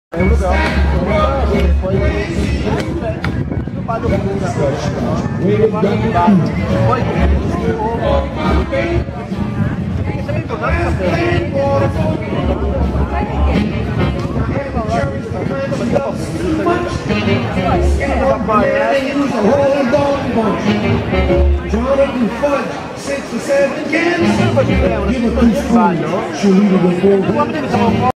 europeo e poi io vado con una poi perché se mi tornate Jonathan Fudge, 6 or 7 cans. Give a 2 she'll lead it with 4.